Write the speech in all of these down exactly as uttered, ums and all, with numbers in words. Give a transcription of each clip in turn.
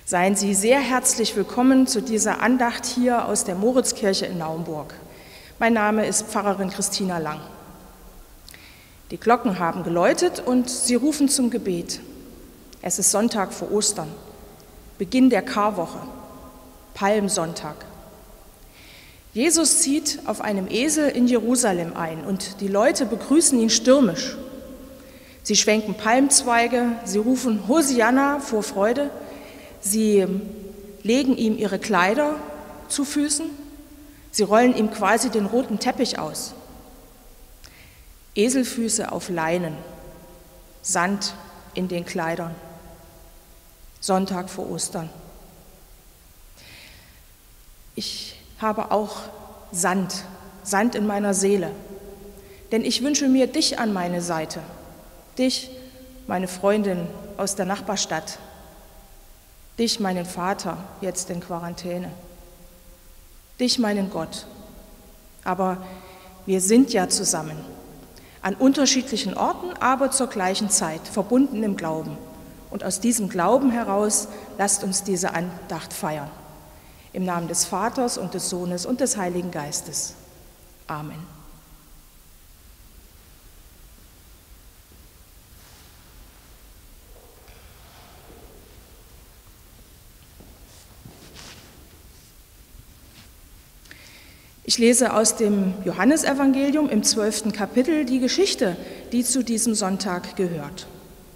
Seien Sie sehr herzlich willkommen zu dieser Andacht hier aus der Moritzkirche in Naumburg. Mein Name ist Pfarrerin Christina Lang. Die Glocken haben geläutet und sie rufen zum Gebet. Es ist Sonntag vor Ostern, Beginn der Karwoche, Palmsonntag. Jesus zieht auf einem Esel in Jerusalem ein und die Leute begrüßen ihn stürmisch. Sie schwenken Palmzweige, sie rufen Hosianna vor Freude. Sie legen ihm ihre Kleider zu Füßen, sie rollen ihm quasi den roten Teppich aus. Eselfüße auf Leinen, Sand in den Kleidern. Sonntag vor Ostern. Ich habe auch Sand, Sand in meiner Seele, denn ich wünsche mir dich an meine Seite, dich, meine Freundin aus der Nachbarstadt, dich, meinen Vater, jetzt in Quarantäne. Dich, meinen Gott. Aber wir sind ja zusammen. An unterschiedlichen Orten, aber zur gleichen Zeit, verbunden im Glauben. Und aus diesem Glauben heraus lasst uns diese Andacht feiern. Im Namen des Vaters und des Sohnes und des Heiligen Geistes. Amen. Ich lese aus dem Johannesevangelium im zwölften Kapitel die Geschichte, die zu diesem Sonntag gehört.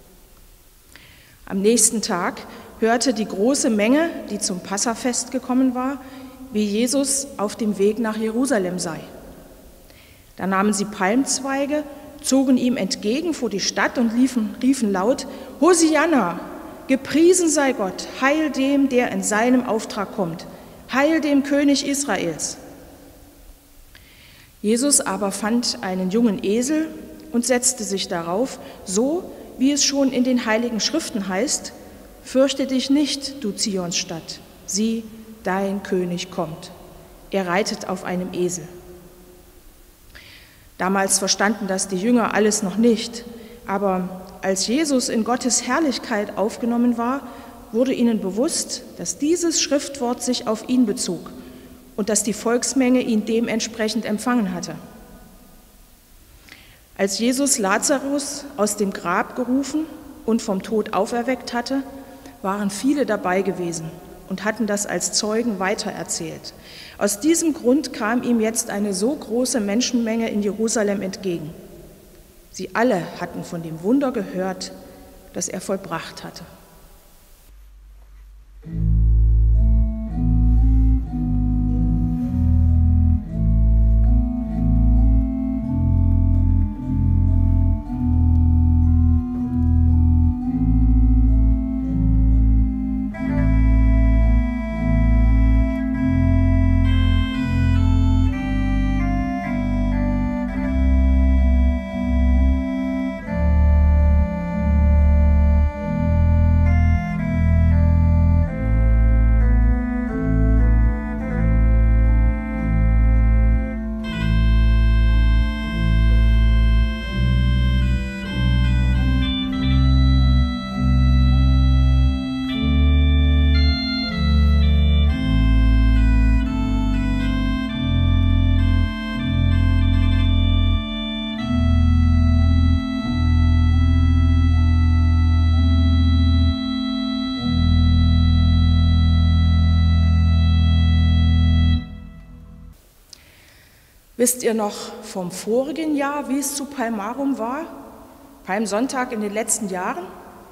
Am nächsten Tag hörte die große Menge, die zum Passafest gekommen war, wie Jesus auf dem Weg nach Jerusalem sei. Da nahmen sie Palmzweige, zogen ihm entgegen vor die Stadt und riefen, riefen laut: Hosianna, gepriesen sei Gott, heil dem, der in seinem Auftrag kommt, heil dem König Israels. Jesus aber fand einen jungen Esel und setzte sich darauf, so wie es schon in den Heiligen Schriften heißt: Fürchte dich nicht, du Zionsstadt, sieh, dein König kommt. Er reitet auf einem Esel. Damals verstanden das die Jünger alles noch nicht, aber als Jesus in Gottes Herrlichkeit aufgenommen war, wurde ihnen bewusst, dass dieses Schriftwort sich auf ihn bezog und dass die Volksmenge ihn dementsprechend empfangen hatte. Als Jesus Lazarus aus dem Grab gerufen und vom Tod auferweckt hatte, waren viele dabei gewesen und hatten das als Zeugen weitererzählt. Aus diesem Grund kam ihm jetzt eine so große Menschenmenge in Jerusalem entgegen. Sie alle hatten von dem Wunder gehört, das er vollbracht hatte. Wisst ihr noch vom vorigen Jahr, wie es zu Palmarum war? Palmsonntag in den letzten Jahren?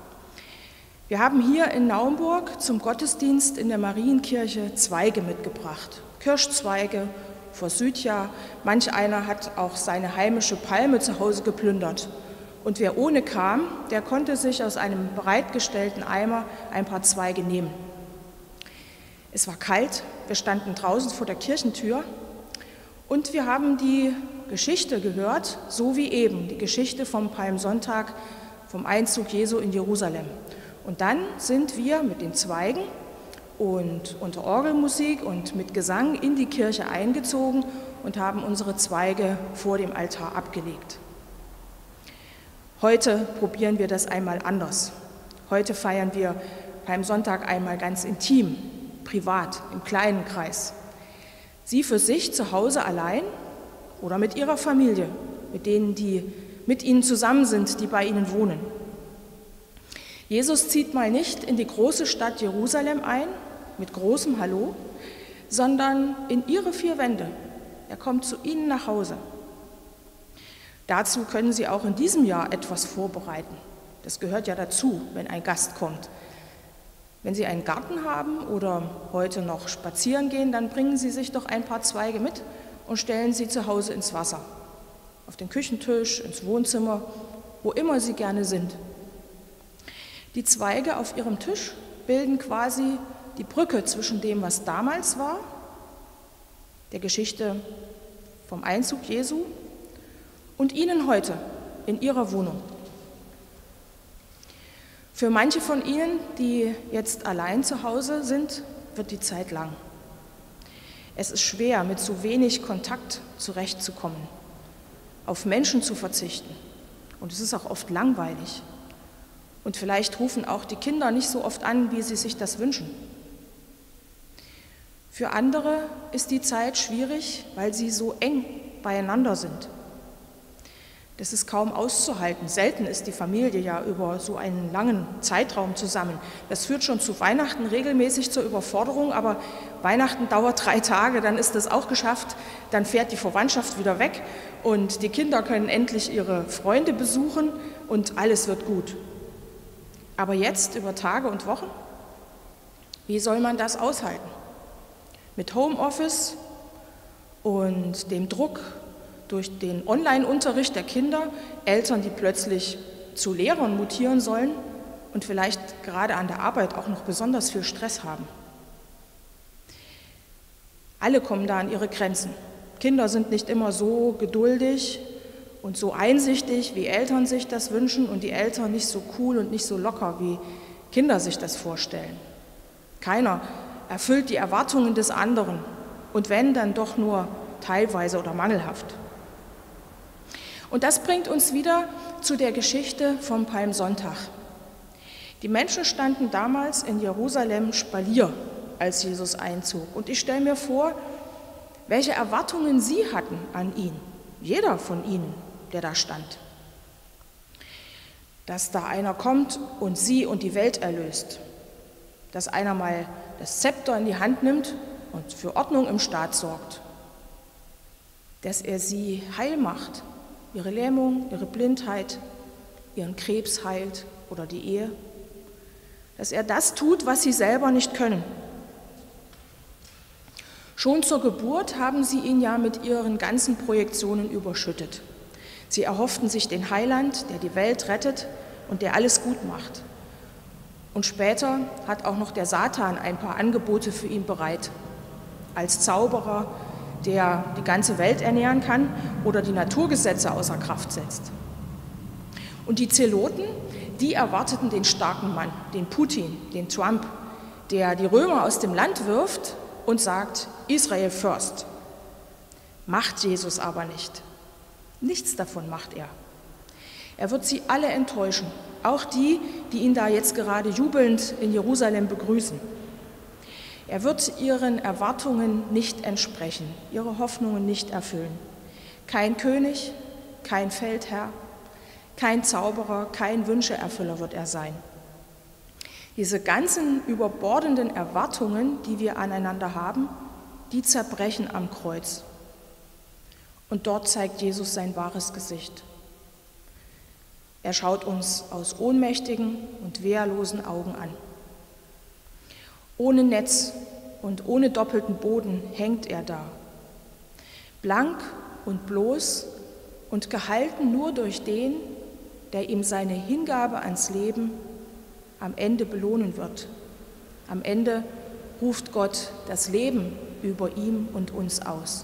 Wir haben hier in Naumburg zum Gottesdienst in der Marienkirche Zweige mitgebracht. Kirschzweige, Forsythia, manch einer hat auch seine heimische Palme zu Hause geplündert. Und wer ohne kam, der konnte sich aus einem bereitgestellten Eimer ein paar Zweige nehmen. Es war kalt, wir standen draußen vor der Kirchentür. Und wir haben die Geschichte gehört, so wie eben, die Geschichte vom Palmsonntag, vom Einzug Jesu in Jerusalem. Und dann sind wir mit den Zweigen und unter Orgelmusik und mit Gesang in die Kirche eingezogen und haben unsere Zweige vor dem Altar abgelegt. Heute probieren wir das einmal anders. Heute feiern wir Palmsonntag einmal ganz intim, privat, im kleinen Kreis. Sie für sich zu Hause allein oder mit ihrer Familie, mit denen, die mit ihnen zusammen sind, die bei ihnen wohnen. Jesus zieht mal nicht in die große Stadt Jerusalem ein, mit großem Hallo, sondern in ihre vier Wände. Er kommt zu ihnen nach Hause. Dazu können Sie auch in diesem Jahr etwas vorbereiten. Das gehört ja dazu, wenn ein Gast kommt. Wenn Sie einen Garten haben oder heute noch spazieren gehen, dann bringen Sie sich doch ein paar Zweige mit und stellen sie zu Hause ins Wasser. Auf den Küchentisch, ins Wohnzimmer, wo immer Sie gerne sind. Die Zweige auf Ihrem Tisch bilden quasi die Brücke zwischen dem, was damals war, der Geschichte vom Einzug Jesu, und Ihnen heute in Ihrer Wohnung. Für manche von Ihnen, die jetzt allein zu Hause sind, wird die Zeit lang. Es ist schwer, mit so wenig Kontakt zurechtzukommen, auf Menschen zu verzichten. Und es ist auch oft langweilig. Und vielleicht rufen auch die Kinder nicht so oft an, wie sie sich das wünschen. Für andere ist die Zeit schwierig, weil sie so eng beieinander sind. Das ist kaum auszuhalten. Selten ist die Familie ja über so einen langen Zeitraum zusammen. Das führt schon zu Weihnachten regelmäßig zur Überforderung, aber Weihnachten dauert drei Tage, dann ist das auch geschafft, dann fährt die Verwandtschaft wieder weg und die Kinder können endlich ihre Freunde besuchen und alles wird gut. Aber jetzt über Tage und Wochen, wie soll man das aushalten? Mit Homeoffice und dem Druck durch den Online-Unterricht der Kinder, Eltern, die plötzlich zu Lehrern mutieren sollen und vielleicht gerade an der Arbeit auch noch besonders viel Stress haben. Alle kommen da an ihre Grenzen. Kinder sind nicht immer so geduldig und so einsichtig, wie Eltern sich das wünschen, und die Eltern nicht so cool und nicht so locker, wie Kinder sich das vorstellen. Keiner erfüllt die Erwartungen des anderen und wenn, dann doch nur teilweise oder mangelhaft. Und das bringt uns wieder zu der Geschichte vom Palmsonntag. Die Menschen standen damals in Jerusalem Spalier, als Jesus einzog. Und ich stelle mir vor, welche Erwartungen sie hatten an ihn, jeder von ihnen, der da stand. Dass da einer kommt und sie und die Welt erlöst. Dass einer mal das Zepter in die Hand nimmt und für Ordnung im Staat sorgt. Dass er sie heil macht. Ihre Lähmung, ihre Blindheit, ihren Krebs heilt oder die Ehe, dass er das tut, was sie selber nicht können. Schon zur Geburt haben sie ihn ja mit ihren ganzen Projektionen überschüttet. Sie erhofften sich den Heiland, der die Welt rettet und der alles gut macht. Und später hat auch noch der Satan ein paar Angebote für ihn bereit, als Zauberer, der die ganze Welt ernähren kann oder die Naturgesetze außer Kraft setzt. Und die Zeloten, die erwarteten den starken Mann, den Putin, den Trump, der die Römer aus dem Land wirft und sagt, Israel first. Macht Jesus aber nicht. Nichts davon macht er. Er wird sie alle enttäuschen, auch die, die ihn da jetzt gerade jubelnd in Jerusalem begrüßen. Er wird ihren Erwartungen nicht entsprechen, ihre Hoffnungen nicht erfüllen. Kein König, kein Feldherr, kein Zauberer, kein Wünscheerfüller wird er sein. Diese ganzen überbordenden Erwartungen, die wir aneinander haben, die zerbrechen am Kreuz. Und dort zeigt Jesus sein wahres Gesicht. Er schaut uns aus ohnmächtigen und wehrlosen Augen an. Ohne Netz und ohne doppelten Boden hängt er da, blank und bloß und gehalten nur durch den, der ihm seine Hingabe ans Leben am Ende belohnen wird. Am Ende ruft Gott das Leben über ihm und uns aus.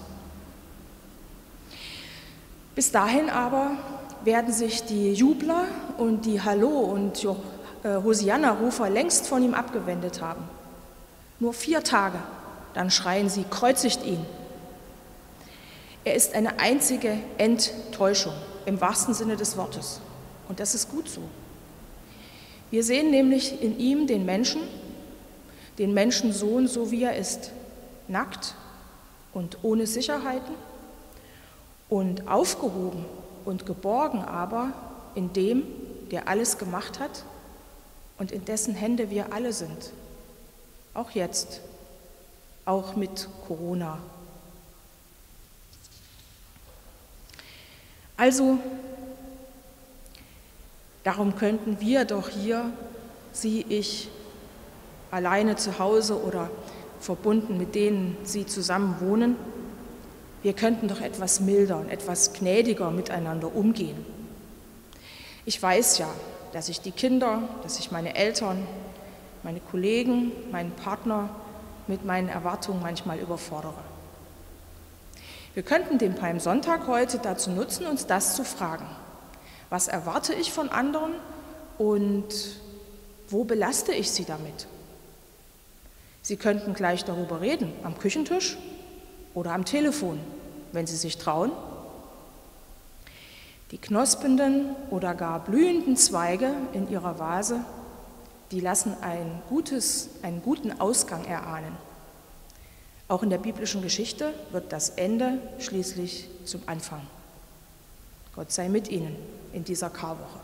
Bis dahin aber werden sich die Jubler und die Hallo- und Hosianna-Rufer längst von ihm abgewendet haben. Nur vier Tage, dann schreien sie, kreuzigt ihn. Er ist eine einzige Enttäuschung, im wahrsten Sinne des Wortes. Und das ist gut so. Wir sehen nämlich in ihm den Menschen, den Menschensohn, so wie er ist, nackt und ohne Sicherheiten und aufgehoben und geborgen aber in dem, der alles gemacht hat und in dessen Hände wir alle sind, auch jetzt, auch mit Corona. Also, darum könnten wir doch hier, Sie, ich, alleine zu Hause oder verbunden mit denen Sie zusammen wohnen, wir könnten doch etwas milder und etwas gnädiger miteinander umgehen. Ich weiß ja, dass ich die Kinder, dass ich meine Eltern, meine Kollegen, meinen Partner mit meinen Erwartungen manchmal überfordere. Wir könnten den Palmsonntag heute dazu nutzen, uns das zu fragen. Was erwarte ich von anderen und wo belaste ich sie damit? Sie könnten gleich darüber reden, am Küchentisch oder am Telefon, wenn Sie sich trauen. Die knospenden oder gar blühenden Zweige in Ihrer Vase, die lassen ein gutes, einen guten Ausgang erahnen. Auch in der biblischen Geschichte wird das Ende schließlich zum Anfang. Gott sei mit Ihnen in dieser Karwoche.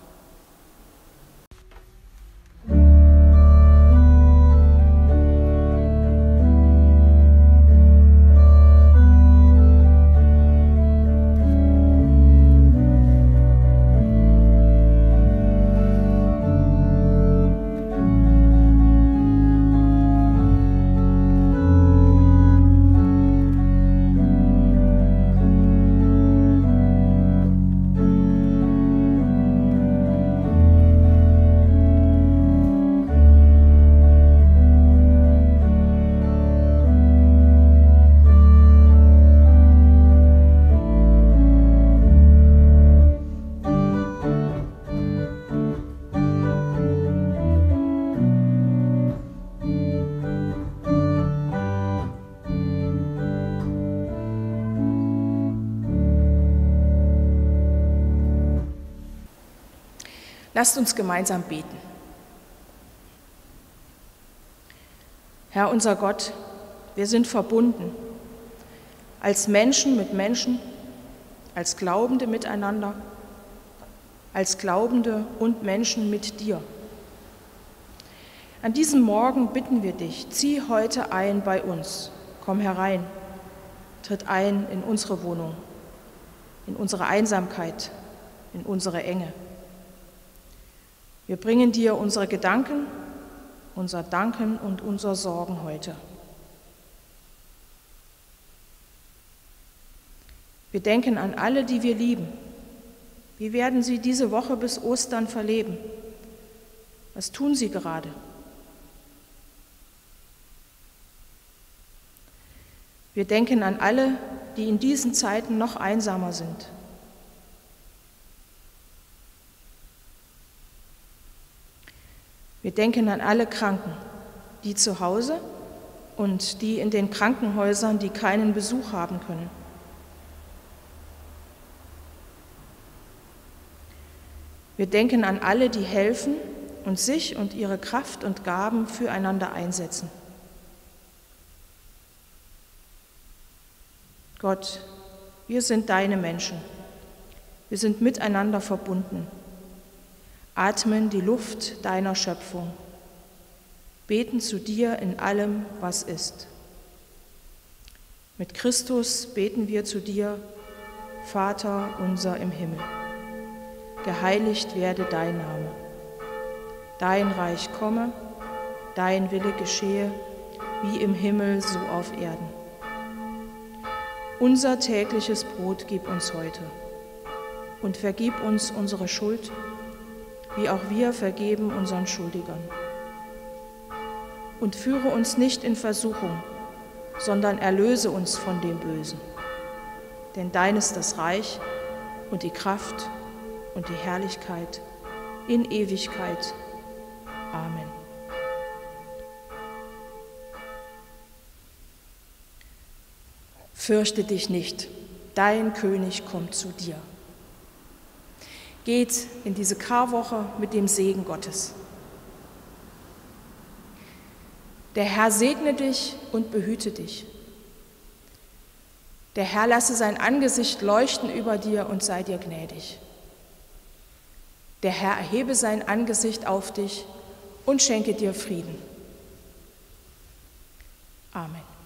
Lasst uns gemeinsam beten. Herr unser Gott, wir sind verbunden, als Menschen mit Menschen, als Glaubende miteinander, als Glaubende und Menschen mit dir. An diesem Morgen bitten wir dich, zieh heute ein bei uns, komm herein, tritt ein in unsere Wohnung, in unsere Einsamkeit, in unsere Enge. Wir bringen dir unsere Gedanken, unser Danken und unser Sorgen heute. Wir denken an alle, die wir lieben. Wie werden sie diese Woche bis Ostern verleben? Was tun sie gerade? Wir denken an alle, die in diesen Zeiten noch einsamer sind. Wir denken an alle Kranken, die zu Hause und die in den Krankenhäusern, die keinen Besuch haben können. Wir denken an alle, die helfen und sich und ihre Kraft und Gaben füreinander einsetzen. Gott, wir sind deine Menschen. Wir sind miteinander verbunden. Atmen die Luft deiner Schöpfung, beten zu dir in allem, was ist. Mit Christus beten wir zu dir, Vater unser im Himmel. Geheiligt werde dein Name. Dein Reich komme, dein Wille geschehe, wie im Himmel so auf Erden. Unser tägliches Brot gib uns heute und vergib uns unsere Schuld, wie auch wir vergeben unseren Schuldigern. Und führe uns nicht in Versuchung, sondern erlöse uns von dem Bösen. Denn dein ist das Reich und die Kraft und die Herrlichkeit in Ewigkeit. Amen. Fürchte dich nicht, dein König kommt zu dir. Geht in diese Karwoche mit dem Segen Gottes. Der Herr segne dich und behüte dich. Der Herr lasse sein Angesicht leuchten über dir und sei dir gnädig. Der Herr erhebe sein Angesicht auf dich und schenke dir Frieden. Amen.